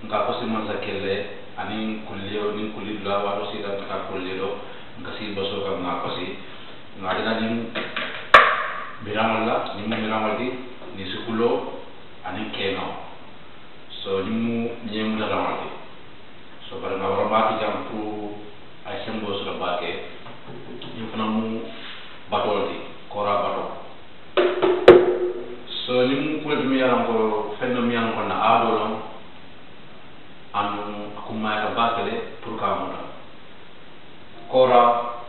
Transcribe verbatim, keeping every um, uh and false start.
nka ko siman sa kelle ani kulliyo ni kulliyo walo si dan ka kulliyo nka si boso ka nga ko si ngade na nim biramalla ni mo biramaldi ni sukulo ani keno so ni mu nyem da ramaldi so para nga wara jam pour ay sembo so baake ni fana mu batoldi kora bato so ni mu ko mi yaram ko fenno mi yaram ko na adolon anu akuma ka batale pour ka mo kora